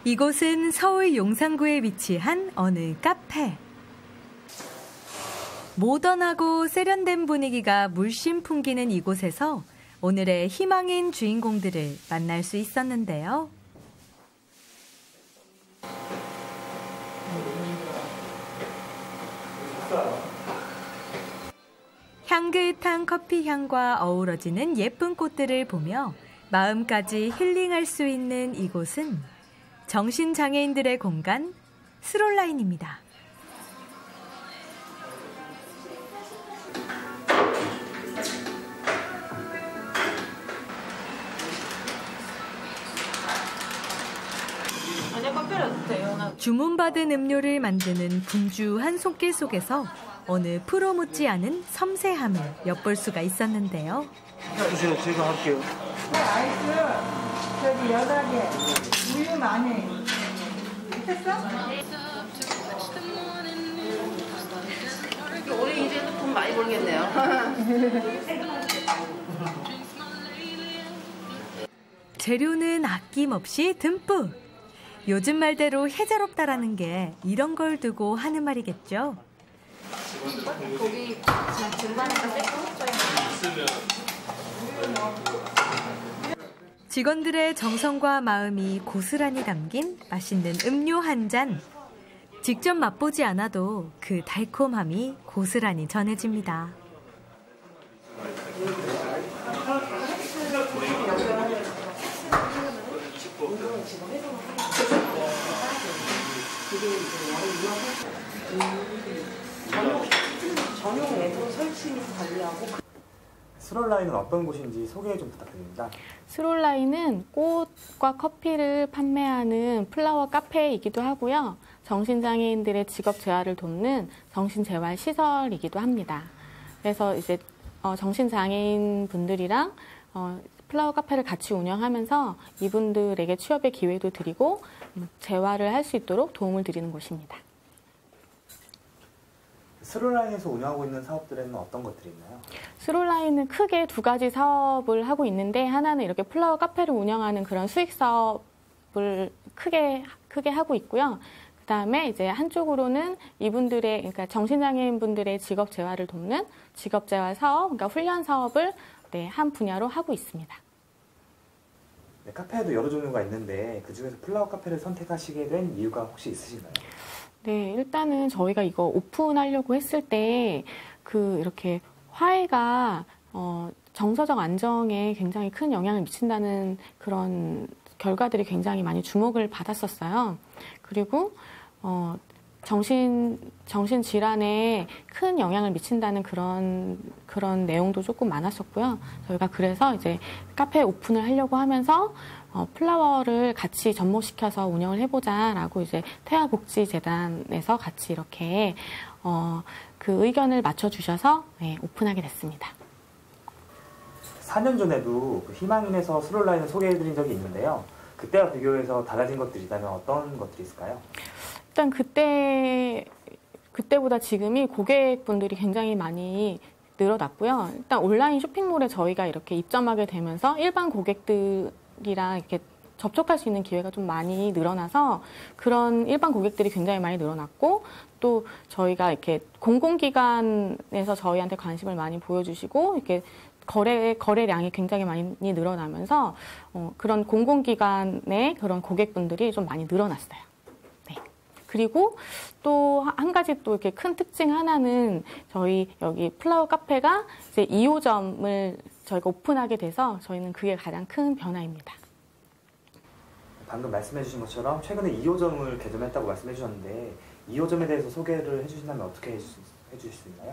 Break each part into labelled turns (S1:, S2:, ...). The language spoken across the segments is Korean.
S1: 이곳은 서울 용산구에 위치한 어느 카페. 모던하고 세련된 분위기가 물씬 풍기는 이곳에서 오늘의 희망인 주인공들을 만날 수 있었는데요. 향긋한 커피 향과 어우러지는 예쁜 꽃들을 보며 마음까지 힐링할 수 있는 이곳은 정신장애인들의 공간 스롤라인입니다. 주문받은 음료를 만드는 분주한 손길 속에서 어느 프로 못지 않은 섬세함을 엿볼 수가 있었는데요.
S2: 주세요. 제가 할게요.
S3: 아이스 저기 8개 우유 많이 했어?
S4: 올해 이제 돈 많이 벌겠네요.
S1: 재료는 아낌없이 듬뿍. 요즘 말대로 해자롭다라는 게 이런 걸 두고 하는 말이겠죠.
S4: 고기 그냥 중반에서 세트
S1: 직원들의 정성과 마음이 고스란히 담긴 맛있는 음료 한 잔. 직접 맛보지 않아도 그 달콤함이 고스란히 전해집니다.
S3: 전용 앱으로 설치 관리하고.
S2: 스롤라인은 어떤 곳인지 소개 좀 부탁드립니다.
S5: 스롤라인은 꽃과 커피를 판매하는 플라워 카페이기도 하고요. 정신장애인들의 직업 재활을 돕는 정신재활 시설이기도 합니다. 그래서 이제 정신장애인 분들이랑 플라워 카페를 같이 운영하면서 이분들에게 취업의 기회도 드리고 재활을 할 수 있도록 도움을 드리는 곳입니다.
S2: 스롤라인에서 운영하고 있는 사업들에는 어떤 것들이 있나요?
S5: 스롤라인은 크게 두 가지 사업을 하고 있는데, 하나는 이렇게 플라워 카페를 운영하는 그런 수익 사업을 크게 하고 있고요. 그다음에 이제 한쪽으로는 이분들의, 그러니까 정신장애인 분들의 직업 재활을 돕는 직업 재활 사업, 그러니까 훈련 사업을 한 분야로 하고 있습니다.
S2: 네, 카페에도 여러 종류가 있는데 그 중에서 플라워 카페를 선택하시게 된 이유가 혹시 있으신가요?
S5: 네, 일단은 저희가 이거 오픈하려고 했을 때 이렇게 화해가 정서적 안정에 굉장히 큰 영향을 미친다는 그런 결과들이 굉장히 많이 주목을 받았었어요. 그리고 정신 질환에 큰 영향을 미친다는 그런 내용도 조금 많았었고요. 저희가 그래서 이제 카페 오픈을 하려고 하면서 플라워를 같이 접목시켜서 운영을 해보자라고 이제 태아복지재단에서 같이 이렇게 그 의견을 맞춰주셔서 오픈하게 됐습니다.
S2: 4년 전에도 그 희망인에서 스롤라인을 소개해드린 적이 있는데요. 그때와 비교해서 달라진 것들이 있다면 어떤 것들이 있을까요?
S5: 일단 그때보다 지금이 고객분들이 굉장히 많이 늘어났고요. 일단 온라인 쇼핑몰에 저희가 이렇게 입점하게 되면서 일반 고객들이랑 이렇게 접촉할 수 있는 기회가 좀 많이 늘어나서 그런 일반 고객들이 굉장히 많이 늘어났고, 또 저희가 이렇게 공공기관에서 저희한테 관심을 많이 보여주시고 이렇게 거래량이 굉장히 많이 늘어나면서 그런 공공기관의 그런 고객분들이 좀 많이 늘어났어요. 네. 그리고 또 한 가지 또 이렇게 큰 특징 하나는 저희 여기 플라워 카페가 이제 2호점을 저희가 오픈하게 돼서 저희는 그게 가장 큰 변화입니다.
S2: 방금 말씀해 주신 것처럼 최근에 2호점을 개점했다고 말씀해 주셨는데 2호점에 대해서 소개를 해주신다면 어떻게 해주실 수 있나요?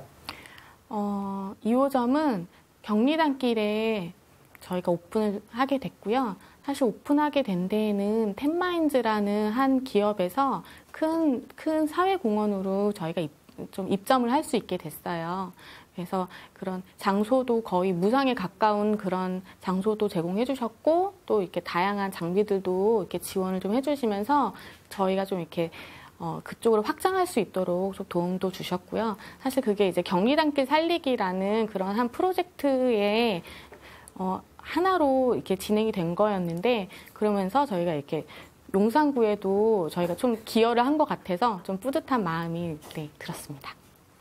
S5: 2호점은 경리단길에 저희가 오픈을 하게 됐고요. 사실 오픈하게 된 데에는 텐마인즈라는 한 기업에서 큰 사회공헌으로 저희가 좀 입점을 할 수 있게 됐어요. 그래서 그런 장소도 거의 무상에 가까운 그런 장소도 제공해 주셨고, 또 이렇게 다양한 장비들도 이렇게 지원을 좀 해주시면서 저희가 좀 이렇게 그쪽으로 확장할 수 있도록 좀 도움도 주셨고요. 사실 그게 이제 경리단길 살리기라는 그런 한 프로젝트의 하나로 이렇게 진행이 된 거였는데, 그러면서 저희가 이렇게 롱상구에도 저희가 좀 기여를 한 것 같아서 좀 뿌듯한 마음이 들었습니다.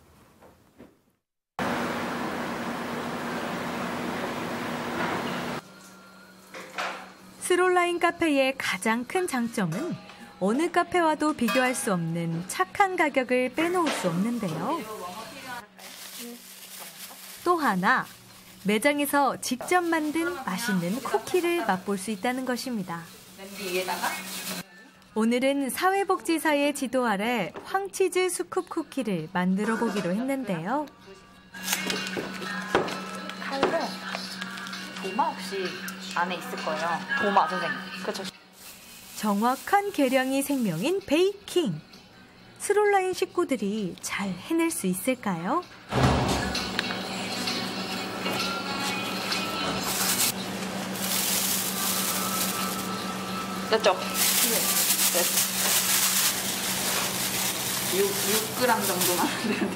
S1: 스롤라인 카페의 가장 큰 장점은 어느 카페와도 비교할 수 없는 착한 가격을 빼놓을 수 없는데요. 또 하나, 매장에서 직접 만든 맛있는 쿠키를 맛볼 수 있다는 것입니다. 오늘은 사회복지사의 지도 아래 황치즈 스쿱 쿠키를 만들어 보기로 했는데요.
S4: 칼로 도마 혹시 안에 있을 거예요. 도마 선생님. 그렇죠.
S1: 정확한 계량이 생명인 베이킹. 스롤라인 식구들이 잘 해낼 수 있을까요?
S4: 됐죠? 네. 6g 정도만 되는데.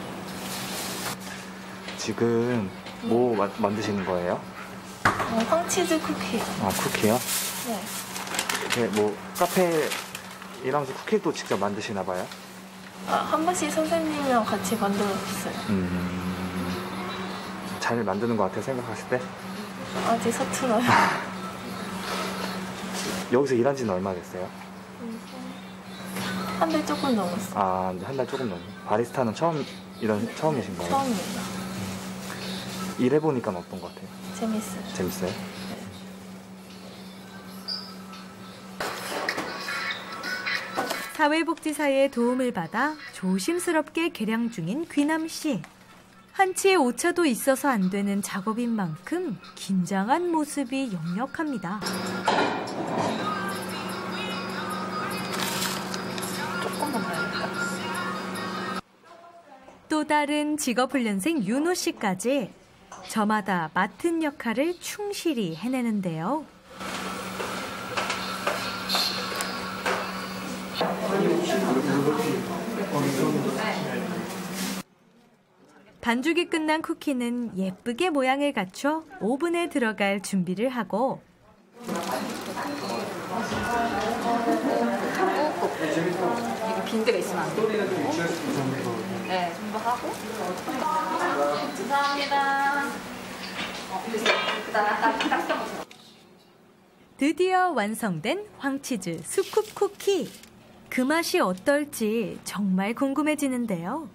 S2: 지금 뭐 만드시는 거예요?
S6: 황치즈 쿠키.
S2: 아, 쿠키요?
S6: 네.
S2: 네, 뭐 카페 일하면서 쿠키도 직접 만드시나 봐요?
S6: 한 번씩 선생님이랑 같이 만들었어요.
S2: 잘 만드는 것 같아요, 생각하실 때?
S6: 아직 서툴어요.
S2: 여기서 일한 지는 얼마나 됐어요?
S6: 한 달 조금 넘었어요.
S2: 아, 한 달 조금 넘어요. 바리스타는 처음이신 거예요?
S6: 처음이에요.
S2: 일해보니까 어떤 것 같아요?
S6: 재밌어요.
S2: 재밌어요?
S1: 사회복지사의 도움을 받아 조심스럽게 계량 중인 귀남 씨. 한치의 오차도 있어서 안 되는 작업인 만큼 긴장한 모습이 역력합니다.
S4: 조금만 넣어야겠다.
S1: 또 다른 직업훈련생 윤호 씨까지 저마다 맡은 역할을 충실히 해내는데요. 반죽이 끝난 쿠키는 예쁘게 모양을 갖춰 오븐에 들어갈 준비를 하고
S4: 이거 빈대가 있으면 안 되고. 네, 정도 하고. 감사합니다.
S1: 드디어 완성된 황치즈 스쿱 쿠키. 그 맛이 어떨지 정말 궁금해지는데요.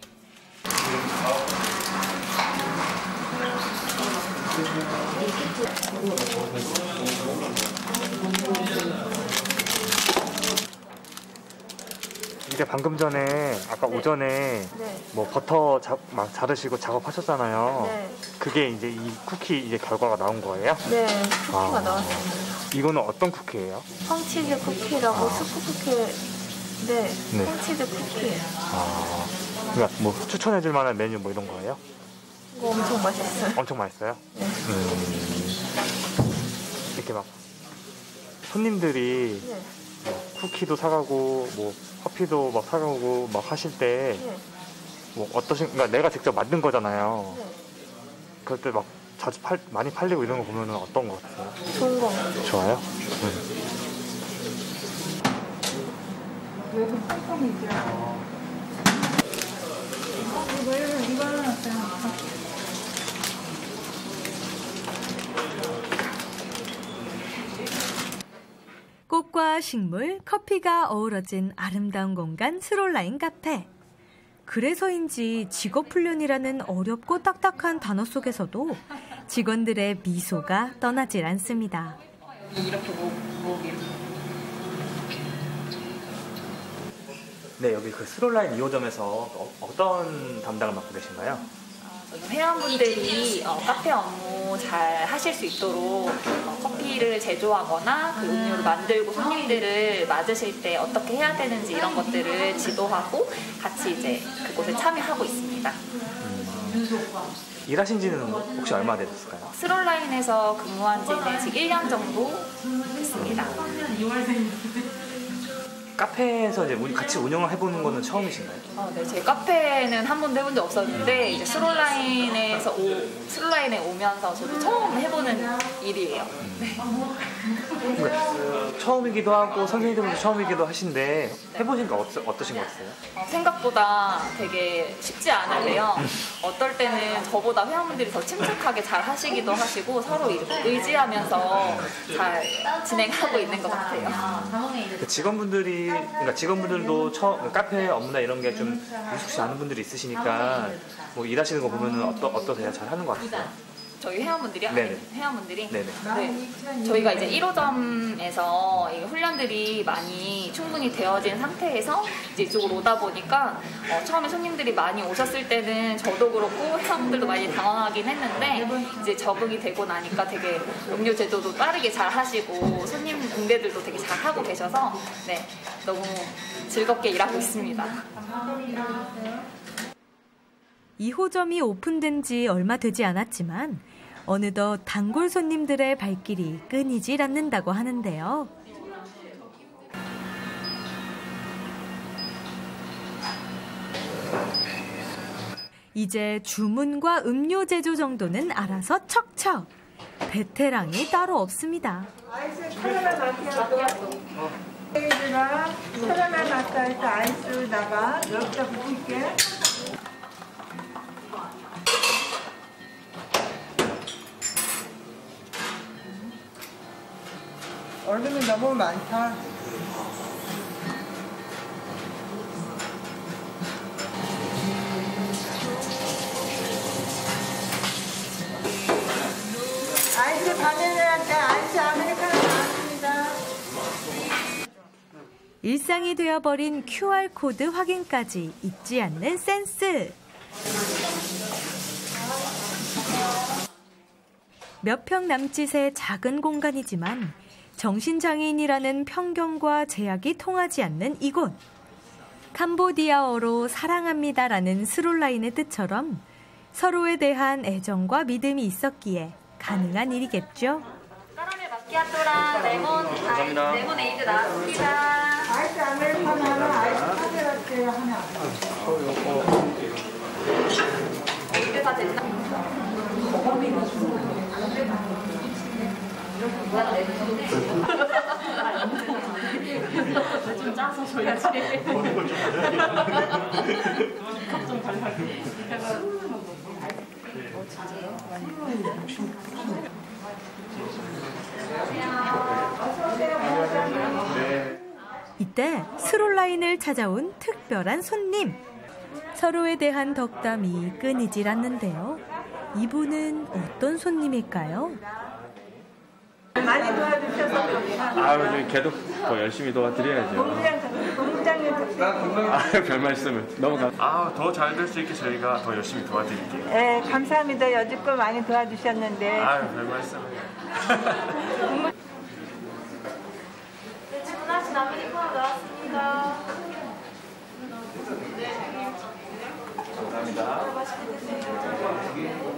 S2: 이게 방금 전에 아까 오전에
S6: 네.
S2: 뭐 버터 막 자르시고 작업하셨잖아요.
S6: 네.
S2: 그게 이제 이 쿠키 이제 결과가 나온 거예요?
S6: 네, 쿠키가
S2: 아.
S6: 나왔습니다.
S2: 이거는 어떤 쿠키예요?
S6: 황치즈 쿠키라고 스쿠 쿠키. 네,
S2: 네.
S6: 황치즈 쿠키.
S2: 아, 그러니까 뭐 추천해줄 만한 메뉴 뭐 이런 거예요?
S6: 이거 엄청 맛있어요.
S2: 엄청 맛있어요?
S6: 네.
S2: 이렇게 막 손님들이
S6: 네.
S2: 쿠키도 사가고 뭐 커피도 막 사가고 막 하실 때
S6: 네.
S2: 뭐 그러니까 내가 직접 만든 거잖아요.
S6: 네.
S2: 그럴 때 막 자주 많이 팔리고 이런 거 보면은 어떤 거 같아요?
S6: 좋은 거 같아요.
S2: 좋아요?
S3: 이거는 어때요?
S1: 꽃과 식물, 커피가 어우러진 아름다운 공간 스롤라인 카페. 그래서인지 직업훈련이라는 어렵고 딱딱한 단어 속에서도 직원들의 미소가 떠나질 않습니다.
S4: 이렇게
S2: 네, 여기 그 스롤라인 2호점에서 어떤 담당을 맡고 계신가요?
S4: 저는 회원분들이 카페 업무 잘 하실 수 있도록 커피를 제조하거나 그 음료를 만들고 손님들을 맞으실 때 어떻게 해야 되는지 이런 것들을 지도하고 같이 이제 그곳에 참여하고 있습니다.
S2: 일하신 지는 혹시 얼마 되셨을까요?
S4: 스롤라인에서 근무한 지는 지금 1년 정도 됐습니다.
S2: 카페에서 이제 같이 운영을 해보는 거는 처음이신가요?
S4: 네, 제 카페는 한 번도 해본 적 없었는데 이제 스롤라인에 오면서 저도 처음 해보는 일이에요. 네.
S2: 처음이기도 하고 선생님들도 처음이기도 하신데 해보니까 어떠신 것 같아요?
S4: 생각보다 되게 쉽지 않은데요. 어떨 때는 저보다 회원분들이 더 침착하게 잘 하시기도 하시고 서로 이렇게 의지하면서 잘 진행하고 있는 것 같아요.
S2: 직원분들도 카페 업무나 이런 게 좀 익숙치 않은 분들이 있으시니까 뭐 일하시는 거 보면은 어떠세요? 잘 하는 것 같아요?
S4: 저희 회원분들이요?
S2: 네네.
S4: 회원분들이?
S2: 네네.
S4: 네. 저희가 이제 1호점에서 훈련들이 많이 충분히 되어진 상태에서 이제 이쪽으로 오다 보니까 처음에 손님들이 많이 오셨을 때는 저도 그렇고 회원분들도 많이 당황하긴 했는데 이제 적응이 되고 나니까 되게 음료 제도도 빠르게 잘 하시고 손님 응대들도 되게 잘 하고 계셔서 네, 너무 즐겁게 일하고 있습니다.
S1: 2호점이 오픈된 지 얼마 되지 않았지만 어느덧 단골 손님들의 발길이 끊이질 않는다고 하는데요. 이제 주문과 음료 제조 정도는 알아서 척척. 베테랑이 따로 없습니다.
S3: 아이스 카라멜 마키아토. 얘들아, 카라멜 마키아토 아이스다가 여기다 붙일게. 얼음이 너무 많다. 아이스 바닐라한테 아이스 아메리카노 나왔습니다.
S1: 일상이 되어버린 QR코드 확인까지 잊지 않는 센스. 몇 평 남짓의 작은 공간이지만 정신장애인이라는 편견과 제약이 통하지 않는 이곳. 캄보디아어로 사랑합니다라는 스롤라인의 뜻처럼 서로에 대한 애정과 믿음이 있었기에 가능한 일이겠죠.
S4: 카라멜 마키아토랑 레모네이드 나왔습니다.
S3: 아이스 아메리카노 하나, 아이스 카페라떼 하나.
S4: 이게 다 됐나? 좀 짜서 줘야지. 좀 달라게.
S1: 이때 스롤라인을 찾아온 특별한 손님. 서로에 대한 덕담이 끊이질 않는데요. 이분은 어떤 손님일까요?
S3: 많이 도와주셔서
S7: 아유, 계속 더 열심히 도와드려야죠.
S3: 본부장님
S7: 아유, 별 말씀을. 너무 더 잘 될 수 있게 저희가 더 열심히 도와드릴게요.
S3: 네, 감사합니다. 여지껏 많이 도와주셨는데.
S7: 아유, 별 말씀을.
S4: 네, 주문하신 아메리카노 나왔습니다.
S2: 감사합니다.
S4: 맛있게 드세요.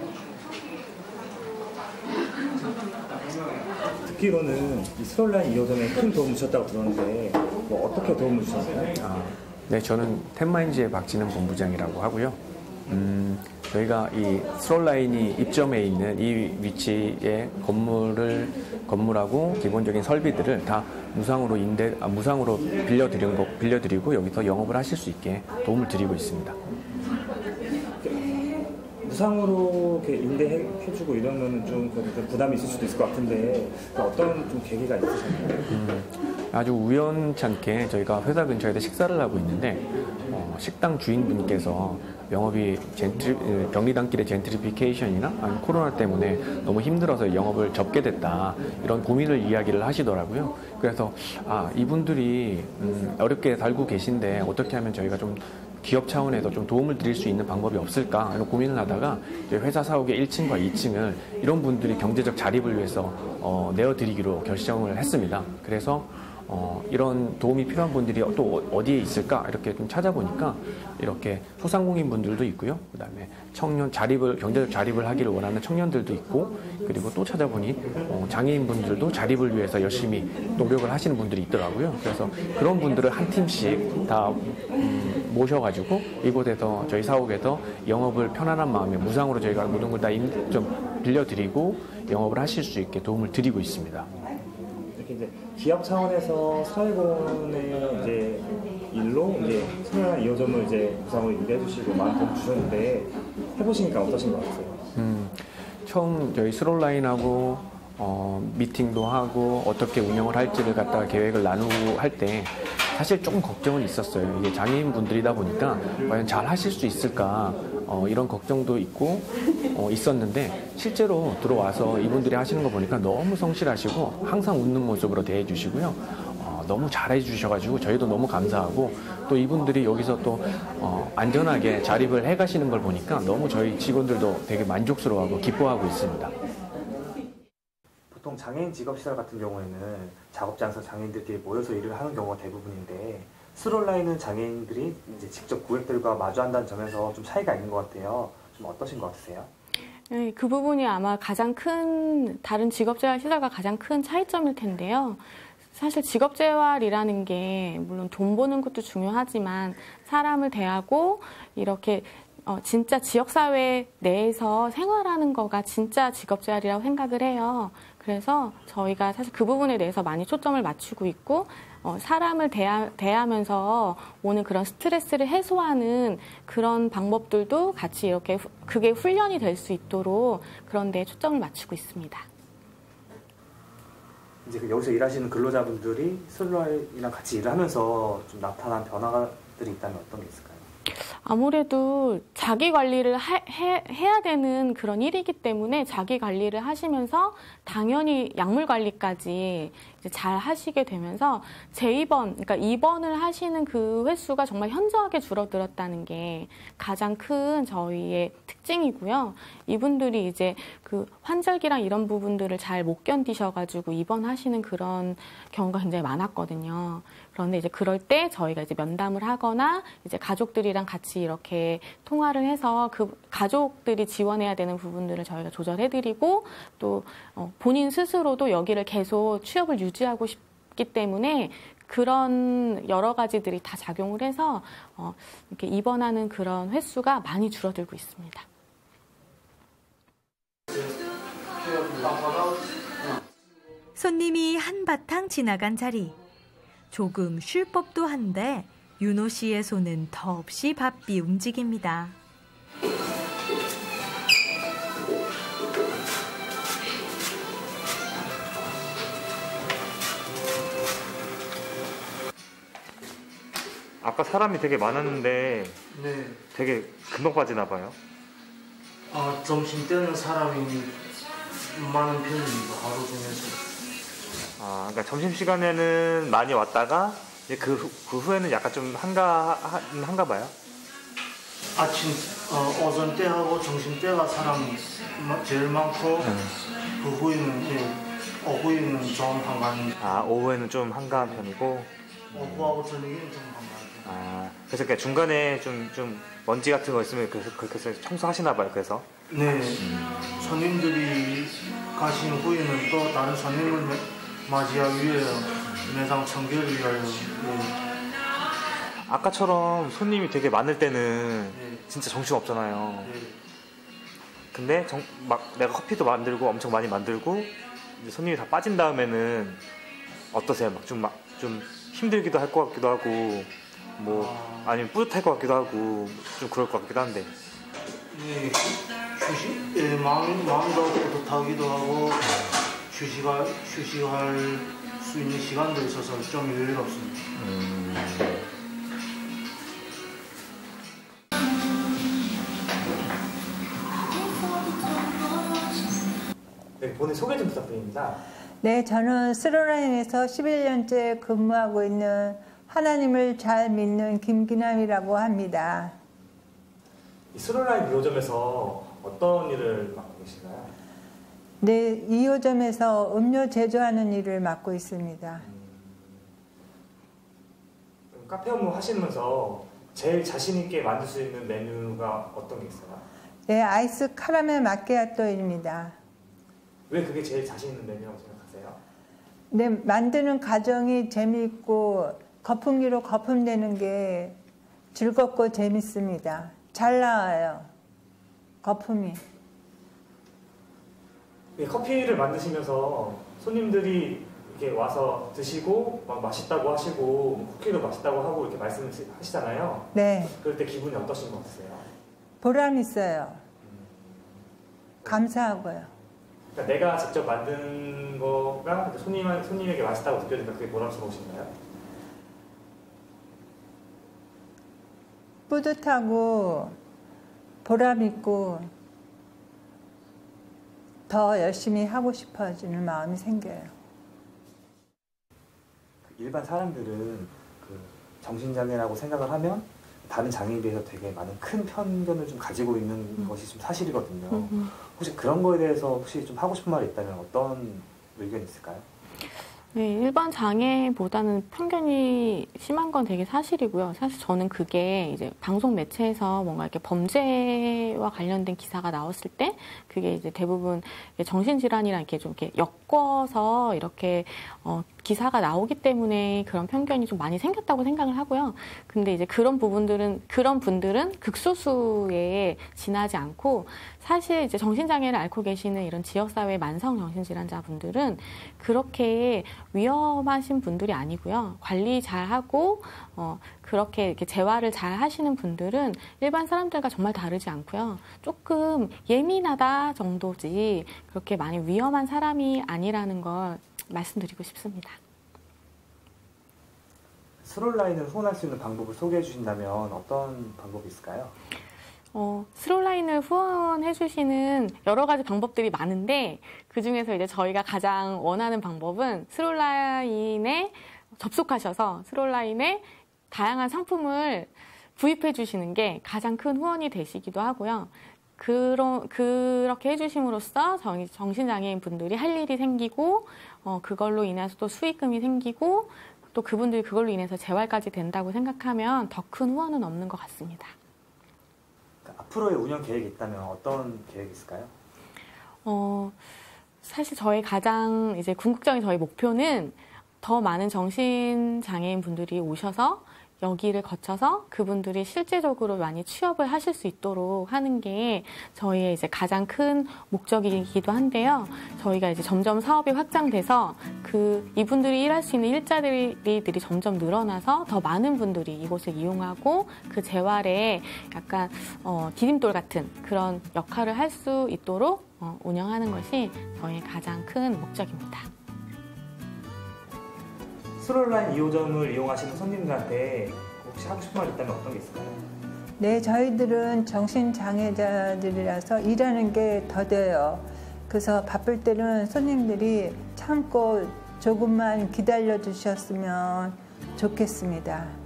S2: 듣기로는 이 스롤라인 2호점에 큰 도움을 주셨다고 들었는데 뭐 어떻게 도움을 주셨나요?
S8: 네, 저는 텐마인즈의 박진은 본부장이라고 하고요. 저희가 이 스롤라인이 입점해 있는 이 위치의 건물하고 기본적인 설비들을 다 무상으로 빌려드리고 여기서 영업을 하실 수 있게 도움을 드리고 있습니다.
S2: 무상으로 이렇게 임대해주고 이러면 좀 부담이 있을 수도 있을 것 같은데 어떤 좀 계기가 있으셨나요?
S8: 아주 우연찮게 저희가 회사 근처에서 식사를 하고 있는데 식당 주인분께서 영업이 경리단길의 젠트리피케이션이나 아니면 코로나 때문에 너무 힘들어서 영업을 접게 됐다 이런 고민을 이야기를 하시더라고요. 그래서 이분들이 어렵게 살고 계신데 어떻게 하면 저희가 좀 기업 차원에서 좀 도움을 드릴 수 있는 방법이 없을까 이런 고민을 하다가 회사 사옥의 1층과 2층을 이런 분들이 경제적 자립을 위해서 내어드리기로 결정을 했습니다. 그래서 이런 도움이 필요한 분들이 또 어디에 있을까 이렇게 좀 찾아보니까 이렇게 소상공인 분들도 있고요. 그다음에 청년 경제적 자립을 하기를 원하는 청년들도 있고, 그리고 또 찾아보니 장애인 분들도 자립을 위해서 열심히 노력을 하시는 분들이 있더라고요. 그래서 그런 분들을 한 팀씩 다 모셔가지고 이곳에서 저희 사옥에서 영업을 편안한 마음에 무상으로 저희가 모든 걸 다 좀 빌려드리고 영업을 하실 수 있게 도움을 드리고 있습니다.
S2: 이렇게 이제 기업 차원에서 사회공헌의 이제 일로 이제 스롤라인 2호점을 이제 무상으로 일해 주시고 많은 도움 주셨는데 해보시니까 어떠신 것 같으세요?
S8: 처음 저희 스롤라인하고 미팅도 하고 어떻게 운영을 할지를 갖다가 계획을 나누고 할 때 사실 조금 걱정은 있었어요. 이게 장애인 분들이다 보니까 과연 잘 하실 수 있을까 이런 걱정도 있고 있었는데, 실제로 들어와서 이분들이 하시는 거 보니까 너무 성실하시고 항상 웃는 모습으로 대해 주시고요. 너무 잘해 주셔가지고 저희도 너무 감사하고, 또 이분들이 여기서 또 안전하게 자립을 해 가시는 걸 보니까 너무 저희 직원들도 되게 만족스러워하고 기뻐하고 있습니다.
S2: 보통 장애인 직업시설 같은 경우에는 작업장에서 장애인들끼리 모여서 일을 하는 경우가 대부분인데, 스롤라인은 장애인들이 이제 직접 고객들과 마주한다는 점에서 좀 차이가 있는 것 같아요. 좀 어떠신 것 같으세요?
S5: 네, 그 부분이 아마 다른 직업재활 시설과 가장 큰 차이점일 텐데요. 사실 직업재활이라는 게 물론 돈 버는 것도 중요하지만 사람을 대하고 이렇게 진짜 지역사회 내에서 생활하는 거가 진짜 직업재활이라고 생각을 해요. 그래서 저희가 사실 그 부분에 대해서 많이 초점을 맞추고 있고, 사람을 대하면서 오는 그런 스트레스를 해소하는 그런 방법들도 같이 이렇게 그게 훈련이 될 수 있도록 그런 데에 초점을 맞추고 있습니다.
S2: 이제 여기서 일하시는 근로자분들이 스롤라인이랑 같이 일을 하면서 좀 나타난 변화들이 있다면 어떤 게 있을까요?
S5: 아무래도 자기 관리를 해야 되는 그런 일이기 때문에 자기 관리를 하시면서 당연히 약물 관리까지 이제 잘 하시게 되면서 그러니까 입원을 하시는 그 횟수가 정말 현저하게 줄어들었다는 게 가장 큰 저희의 특징이고요. 이분들이 이제 그 환절기랑 이런 부분들을 잘 못 견디셔가지고 입원하시는 그런 경우가 굉장히 많았거든요. 그런데 이제 그럴 때 저희가 이제 면담을 하거나 이제 가족들이랑 같이 이렇게 통화를 해서 그 가족들이 지원해야 되는 부분들을 저희가 조절해드리고, 또 본인 스스로도 여기를 계속 취업을 유지하고 싶기 때문에 그런 여러 가지들이 다 작용을 해서 이렇게 입원하는 그런 횟수가 많이 줄어들고 있습니다.
S1: 손님이 한바탕 지나간 자리. 조금 쉴 법도 한데 윤호 씨의 손은 더없이 바삐 움직입니다.
S2: 아까 사람이 되게 많았는데
S9: 네.
S2: 되게 금방 빠지나 봐요.
S9: 점심때는 사람이 많은 편입니다. 하루 중에서.
S2: 그러니까 점심시간에는 많이 왔다가 이제 그 후에는 약간 좀 한가 봐요.
S9: 아침 오전 때하고 점심 때가 사람이 제일 많고 그 후에는 오후에는 좀 한가합니다.
S2: 오후에는 좀 한가한 편이고
S9: 오후하고 저녁에는 좀 한가하죠.
S2: 그래서 그러니까 중간에 좀 먼지 같은 거 있으면 그렇게 해서 청소하시나 봐요. 그래서
S9: 네. 손님들이 가신 후에는 또 다른 손님을 맞이하기 위해 매장 청결을 위하여. 네.
S2: 아까처럼 손님이 되게 많을 때는 진짜 정신 없잖아요.
S9: 네.
S2: 근데 막 내가 커피도 만들고 엄청 많이 만들고 이제 손님이 다 빠진 다음에는 어떠세요? 좀 힘들기도 할 것 같기도 하고 아니면 뿌듯할 것 같기도 하고 좀 그럴 것 같기도 한데.
S9: 네, 마음도 뿌듯하기도 하고 휴식할 수 있는 시간도 있어서 좀 여유롭습니다.
S2: 네, 본인 소개 좀 부탁드립니다.
S3: 네, 저는 스롤라인에서 11년째 근무하고 있는 하나님을 잘 믿는 김기남이라고 합니다.
S2: 이 스롤라인 2호점에서 어떤 일을 맡고 계신가요?
S3: 네, 2호점에서 음료 제조하는 일을 맡고 있습니다.
S2: 카페 업무 하시면서 제일 자신 있게 만들 수 있는 메뉴가 어떤 게 있어요?
S3: 네, 아이스 카라멜 마키아토입니다.
S2: 왜 그게 제일 자신 있는 메뉴라고 생각하세요?
S3: 네, 만드는 과정이 재미있고 거품기로 거품되는 게 즐겁고 재밌습니다. 잘 나와요, 거품이.
S2: 커피를 만드시면서 손님들이 이렇게 와서 드시고 막 맛있다고 하시고 쿠키도 맛있다고 하고 이렇게 말씀을 하시잖아요.
S3: 네.
S2: 그럴 때 기분이 어떠신 것 같으세요?
S3: 보람 있어요. 감사하고요.
S2: 그러니까 내가 직접 만든 거가 손님에게 맛있다고 느껴지니까 그게 보람스러우신가요?
S3: 뿌듯하고 보람 있고 더 열심히 하고 싶어지는 마음이 생겨요.
S2: 일반 사람들은 그 정신장애라고 생각을 하면 다른 장애에 비해서 되게 많은 큰 편견을 좀 가지고 있는 것이 좀 사실이거든요. 혹시 그런 거에 대해서 혹시 좀 하고 싶은 말이 있다면 어떤 의견이 있을까요?
S5: 네, 일반 장애보다는 편견이 심한 건 되게 사실이고요. 사실 저는 그게 이제 방송 매체에서 뭔가 이렇게 범죄와 관련된 기사가 나왔을 때 그게 이제 대부분 정신질환이랑 이렇게 좀 이렇게 엮어서 이렇게 기사가 나오기 때문에 그런 편견이 좀 많이 생겼다고 생각을 하고요. 근데 이제 그런 분들은 극소수에 지나지 않고 사실 이제 정신장애를 앓고 계시는 이런 지역사회 만성 정신질환자분들은 그렇게 위험하신 분들이 아니고요. 관리 잘하고 그렇게 이렇게 재활을 잘 하시는 분들은 일반 사람들과 정말 다르지 않고요. 조금 예민하다 정도지 그렇게 많이 위험한 사람이 아니라는 걸 말씀드리고 싶습니다.
S2: 스롤라인을 후원할 수 있는 방법을 소개해 주신다면 어떤 방법이 있을까요?
S5: 스롤라인을 후원해 주시는 여러 가지 방법들이 많은데 그중에서 이제 저희가 가장 원하는 방법은 스롤라인에 접속하셔서 스롤라인에 다양한 상품을 구입해 주시는 게 가장 큰 후원이 되시기도 하고요. 그렇게 해주심으로써 정신장애인 분들이 할 일이 생기고 그걸로 인해서 또 수익금이 생기고 또 그분들이 그걸로 인해서 재활까지 된다고 생각하면 더 큰 후원은 없는 것 같습니다.
S2: 앞으로의 운영 계획이 있다면 어떤 계획이 있을까요?
S5: 사실 저희 가장 이제 궁극적인 저희 목표는 더 많은 정신장애인 분들이 오셔서 여기를 거쳐서 그분들이 실제적으로 많이 취업을 하실 수 있도록 하는 게 저희의 이제 가장 큰 목적이기도 한데요. 저희가 이제 점점 사업이 확장돼서 이분들이 일할 수 있는 일자리들이 점점 늘어나서 더 많은 분들이 이곳을 이용하고 그 재활에 약간 디딤돌 같은 그런 역할을 할 수 있도록 운영하는 것이 저희의 가장 큰 목적입니다.
S2: 스롤라인 2호점을 이용하시는 손님들한테 혹시 하고 싶은 말 있다면 어떤 게 있을까요?
S3: 네, 저희들은 정신장애자들이라서 일하는 게 더뎌요. 그래서 바쁠 때는 손님들이 참고 조금만 기다려 주셨으면 좋겠습니다.